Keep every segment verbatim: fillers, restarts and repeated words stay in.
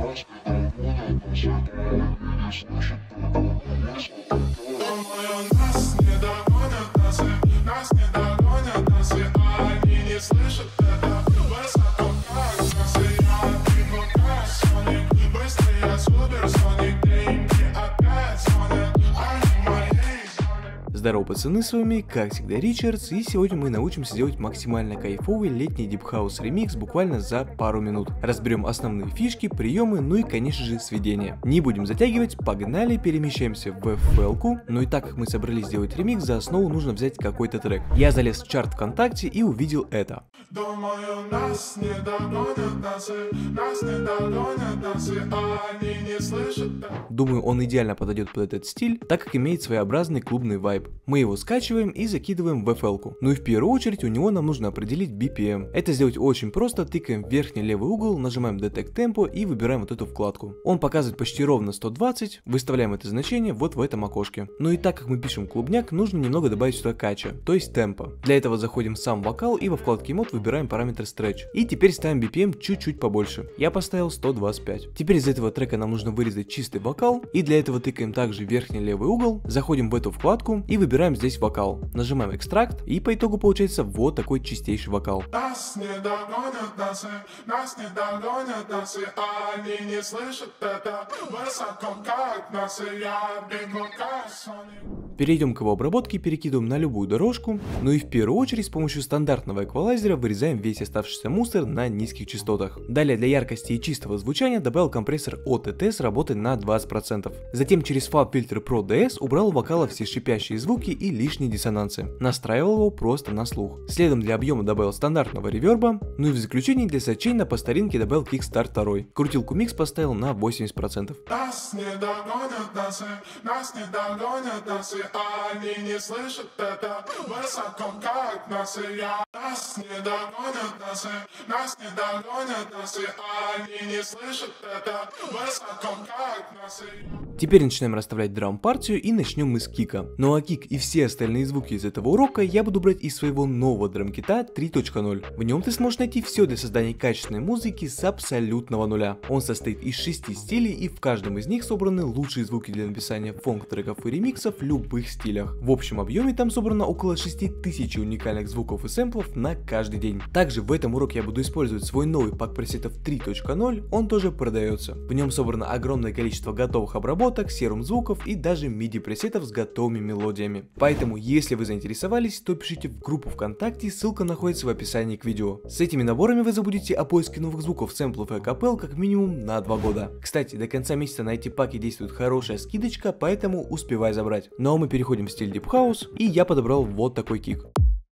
Здорово, пацаны, с вами, как всегда, Ричардс, и сегодня мы научимся делать максимально кайфовый летний дипхаус ремикс буквально за пару минут. Разберем основные фишки, приемы, ну и конечно же сведения. Не будем затягивать, погнали, перемещаемся в эф эл-ку. Ну и так как мы собрались сделать ремикс, за основу нужно взять какой-то трек. Я залез в чарт ВКонтакте и увидел это. Думаю, нас не догонят носы, нас не догонят носы, а они не слышат. Думаю, он идеально подойдет под этот стиль, так как имеет своеобразный клубный вайб. Мы его скачиваем и закидываем в эф эл-ку. Ну и в первую очередь у него нам нужно определить би пи эм. Это сделать очень просто, тыкаем в верхний левый угол, нажимаем Detect Tempo и выбираем вот эту вкладку. Он показывает почти ровно сто двадцать, выставляем это значение вот в этом окошке. Ну и так как мы пишем клубняк, нужно немного добавить сюда кача, то есть темпа. Для этого заходим в сам вокал и во вкладке мод выбираем параметр Stretch. И теперь ставим би пи эм чуть-чуть побольше. Я поставил сто двадцать пять. Теперь из этого трека нам нужно вырезать чистый вокал, и для этого тыкаем также в верхний левый угол, заходим в эту вкладку и выбираем здесь вокал. Нажимаем экстракт, и по итогу получается вот такой чистейший вокал. Нас не догонят носы, нас не догонят носы, а они не слышат это. Высоко как носы, я бегу как Соник. Перейдем к его обработке, перекидываем на любую дорожку, ну и в первую очередь с помощью стандартного эквалайзера вырезаем весь оставшийся мусор на низких частотах. Далее для яркости и чистого звучания добавил компрессор о ти ти с работой на двадцать процентов. Затем через FabFilter Pro ди эс убрал у вокала все шипящие звуки и лишние диссонансы. Настраивал его просто на слух. Следом для объема добавил стандартного реверба, ну и в заключении для сачейна по старинке добавил Kickstart два. Крутилку микс поставил на восемьдесят процентов. Нас не догонят носы, нас не догонят носы, а они не слышат это. Высоко как носы, я. Нас не догонят носы, нас не догонят носы, а они не слышат это. Высоко как носы. Теперь начинаем расставлять драм-партию и начнем мы с кика. Ну а кик и все остальные звуки из этого урока я буду брать из своего нового драм-кита три точка ноль. В нем ты сможешь найти все для создания качественной музыки с абсолютного нуля. Он состоит из шести стилей, и в каждом из них собраны лучшие звуки для написания фонк-треков и ремиксов в любых стилях. В общем объеме там собрано около шести тысяч уникальных звуков и сэмплов на каждый день. Также в этом уроке я буду использовать свой новый пак пресетов три точка ноль, он тоже продается. В нем собрано огромное количество готовых обработок, серум звуков и даже миди пресетов с готовыми мелодиями. Поэтому, если вы заинтересовались, то пишите в группу ВКонтакте, ссылка находится в описании к видео. С этими наборами вы забудете о поиске новых звуков, сэмплов и акапелл как минимум на два года. Кстати, до конца месяца на эти паки действует хорошая скидочка, поэтому успевай забрать. Ну а мы переходим в стиль Deep House, и я подобрал вот такой кик.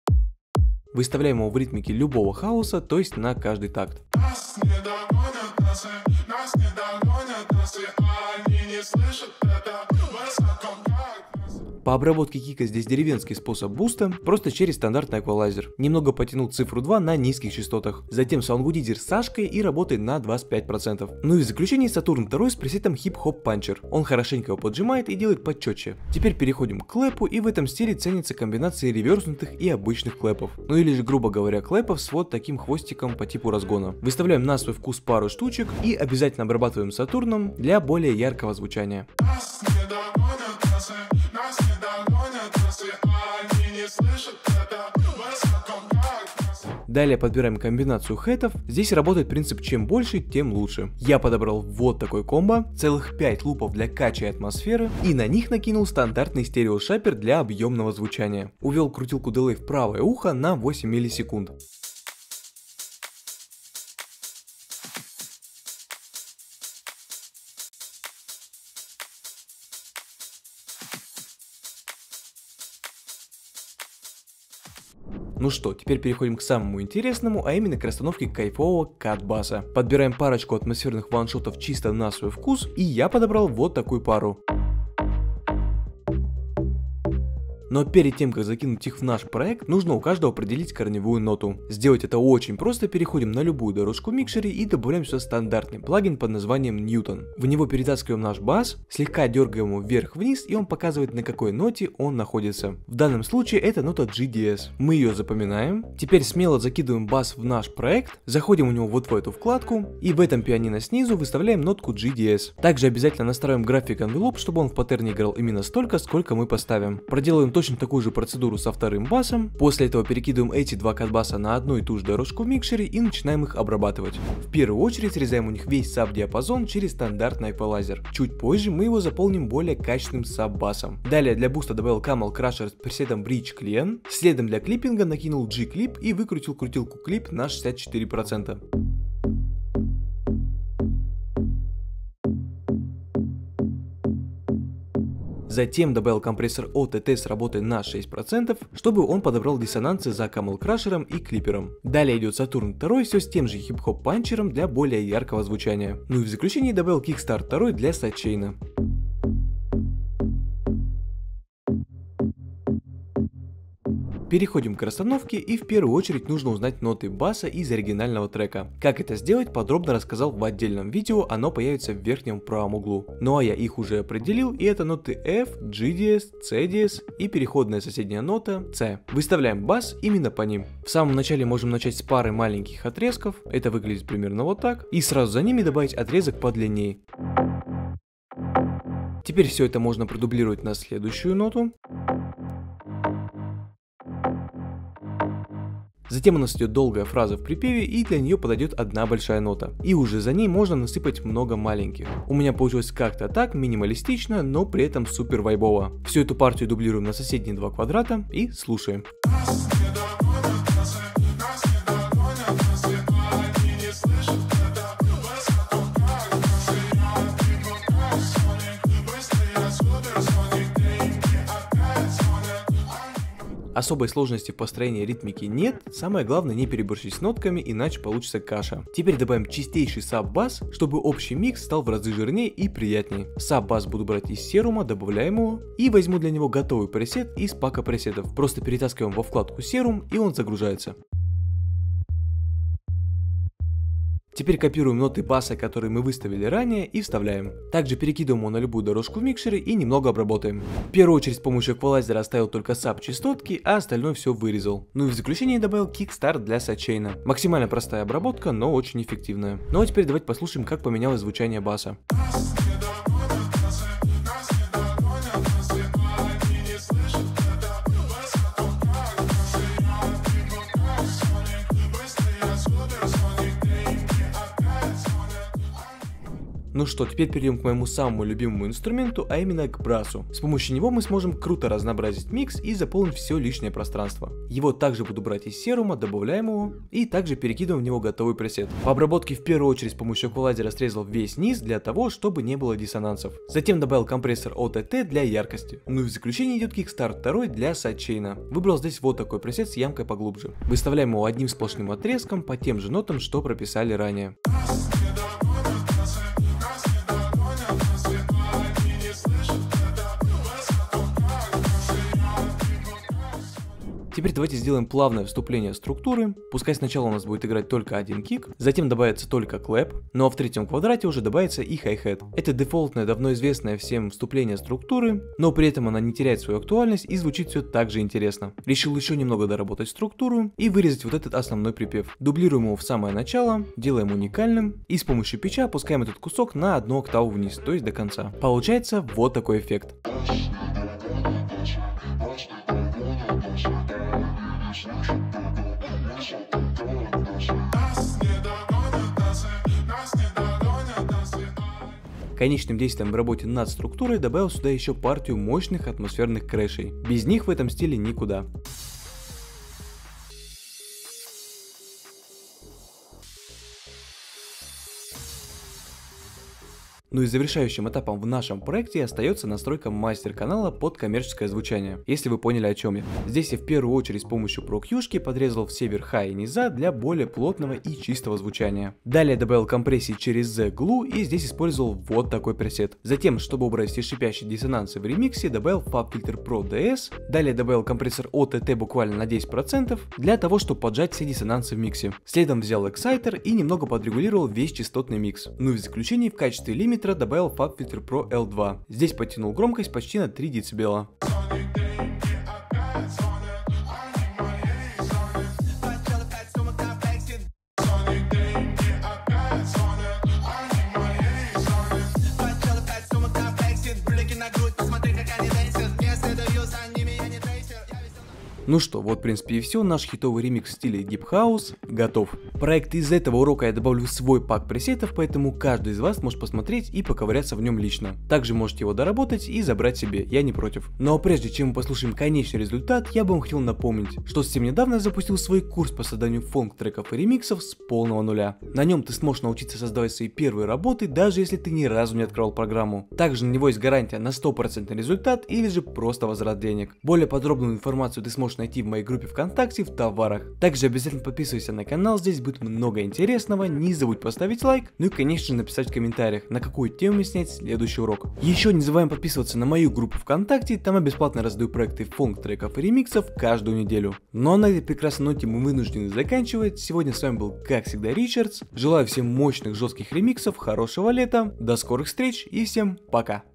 Выставляем его в ритмике любого хаоса, то есть на каждый такт. Нас не догонят носы, нас не догонят носы, а они не слышат это. Высоко как носы. По обработке кика здесь деревенский способ буста, просто через стандартный эквалайзер. Немного потянул цифру два на низких частотах. Затем саундгудизер с Сашкой и работает на двадцать пять процентов. Ну и в заключение Сатурн два с пресетом Hip Hop Puncher. Он хорошенько его поджимает и делает подчетче. Теперь переходим к клэпу, и в этом стиле ценятся комбинации реверснутых и обычных клэпов. Ну или же, грубо говоря, клэпов с вот таким хвостиком по типу разгона. Выставляем на свой вкус пару штучек и обязательно обрабатываем Сатурном для более яркого звучания. Нас не догонят носы, нас не догонят носы, а они не слышат это. Высоко как носы. Далее подбираем комбинацию хэтов. Здесь работает принцип чем больше, тем лучше. Я подобрал вот такой комбо, целых пять лупов для кача и атмосферы, и на них накинул стандартный стереошапер для объемного звучания. Увел крутилку дилей в правое ухо на восемь миллисекунд. Ну что, теперь переходим к самому интересному, а именно к расстановке кайфового кат-баса. Подбираем парочку атмосферных ваншотов чисто на свой вкус, и я подобрал вот такую пару. Но перед тем, как закинуть их в наш проект, нужно у каждого определить корневую ноту. Сделать это очень просто, переходим на любую дорожку в микшере и добавляем сюда стандартный плагин под названием Newton. В него перетаскиваем наш бас, слегка дергаем его вверх-вниз, и он показывает, на какой ноте он находится. В данном случае это нота джи ди эс. Мы ее запоминаем. Теперь смело закидываем бас в наш проект, заходим у него вот в эту вкладку, и в этом пианино снизу выставляем нотку джи ди эс. Также обязательно настраиваем график envelope, чтобы он в паттерне играл именно столько, сколько мы поставим. Проделаем точно такую же процедуру со вторым басом. После этого перекидываем эти два катбаса на одну и ту же дорожку в микшере и начинаем их обрабатывать. В первую очередь срезаем у них весь саб-диапазон через стандартный эквалайзер. Чуть позже мы его заполним более качественным саб-басом. Далее для буста добавил Camel Crusher с пресетом Bridge Clean. Следом для клиппинга накинул G-Clip и выкрутил крутилку клип на шестьдесят четыре процента. Затем добавил компрессор о ти ти с работой на шесть процентов, чтобы он подобрал диссонансы за Camel Crusher и клипером. Далее идет Saturn два, все с тем же хип-хоп панчером для более яркого звучания. Ну и в заключение добавил Kickstart два для сайдчейна. Переходим к расстановке, и в первую очередь нужно узнать ноты баса из оригинального трека. Как это сделать, подробно рассказал в отдельном видео, оно появится в верхнем правом углу. Ну а я их уже определил, и это ноты F, джи ди эс, си ди эс и переходная соседняя нота C. Выставляем бас именно по ним. В самом начале можем начать с пары маленьких отрезков, это выглядит примерно вот так, и сразу за ними добавить отрезок подлиннее. Теперь все это можно продублировать на следующую ноту. Затем у нас идет долгая фраза в припеве, и для нее подойдет одна большая нота. И уже за ней можно насыпать много маленьких. У меня получилось как-то так, минималистично, но при этом супер вайбово. Всю эту партию дублируем на соседние два квадрата и слушаем. Особой сложности в построении ритмики нет, самое главное не переборщить с нотками, иначе получится каша. Теперь добавим чистейший саб-бас, чтобы общий микс стал в разы жирнее и приятнее. Саб-бас буду брать из серума, добавляем его, и возьму для него готовый пресет из пака пресетов. Просто перетаскиваем во вкладку серум, и он загружается. Теперь копируем ноты баса, которые мы выставили ранее, и вставляем. Также перекидываем его на любую дорожку в микшере и немного обработаем. В первую очередь с помощью эквалайзера оставил только саб частотки, а остальное все вырезал. Ну и в заключение добавил Kickstart для сайдчейна. Максимально простая обработка, но очень эффективная. Ну а теперь давайте послушаем, как поменялось звучание баса. Ну что, теперь перейдем к моему самому любимому инструменту, а именно к брасу. С помощью него мы сможем круто разнообразить микс и заполнить все лишнее пространство. Его также буду брать из серума, добавляем его и также перекидываем в него готовый пресет. По обработке в первую очередь с помощью эквалайзера срезал весь низ для того, чтобы не было диссонансов. Затем добавил компрессор о ти ти для яркости. Ну и в заключение идет Kickstart два для сайдчейна. Выбрал здесь вот такой пресет с ямкой поглубже. Выставляем его одним сплошным отрезком по тем же нотам, что прописали ранее. Теперь давайте сделаем плавное вступление структуры. Пускай сначала у нас будет играть только один кик, затем добавится только клэп, ну а в третьем квадрате уже добавится и хай-хет. Это дефолтное, давно известное всем вступление структуры, но при этом она не теряет свою актуальность и звучит все так же интересно. Решил еще немного доработать структуру и вырезать вот этот основной припев. Дублируем его в самое начало, делаем уникальным и с помощью питча опускаем этот кусок на одну октаву вниз, то есть до конца. Получается вот такой эффект. Конечным действием в работе над структурой добавил сюда еще партию мощных атмосферных крэшей. Без них в этом стиле никуда. Ну и завершающим этапом в нашем проекте остается настройка мастер-канала под коммерческое звучание, если вы поняли, о чем я. Здесь я в первую очередь с помощью Pro Q-шки подрезал все верха и низа для более плотного и чистого звучания. Далее добавил компрессии через The Glue и здесь использовал вот такой пресет. Затем, чтобы убрать все шипящие диссонансы в ремиксе, добавил FabFilter Pro ди эс. Далее добавил компрессор о ти ти буквально на десять процентов для того, чтобы поджать все диссонансы в миксе. Следом взял Exciter и немного подрегулировал весь частотный микс. Ну и в заключение в качестве лимитера добавил FabFilter Pro эл два. Здесь подтянул громкость почти на три децибела. Ну что, вот в принципе и все, наш хитовый ремикс в стиле Deep House готов. Проект из этого урока я добавлю в свой пак пресетов, поэтому каждый из вас может посмотреть и поковыряться в нем лично. Также можете его доработать и забрать себе, я не против. Но прежде чем мы послушаем конечный результат, я бы вам хотел напомнить, что совсем недавно я запустил свой курс по созданию фонк-треков и ремиксов с полного нуля. На нем ты сможешь научиться создавать свои первые работы, даже если ты ни разу не открывал программу. Также на него есть гарантия на сто процентов результат или же просто возврат денег. Более подробную информацию ты сможешь найти в моей группе ВКонтакте в товарах. Также обязательно подписывайся на канал, здесь будет много интересного, не забудь поставить лайк, ну и конечно же написать в комментариях, на какую тему снять следующий урок. Еще не забываем подписываться на мою группу ВКонтакте, там я бесплатно раздаю проекты фонк-треков и ремиксов каждую неделю. Ну а на этой прекрасной ноте мы вынуждены заканчивать. Сегодня с вами был как всегда Ричардс, желаю всем мощных жестких ремиксов, хорошего лета, до скорых встреч и всем пока.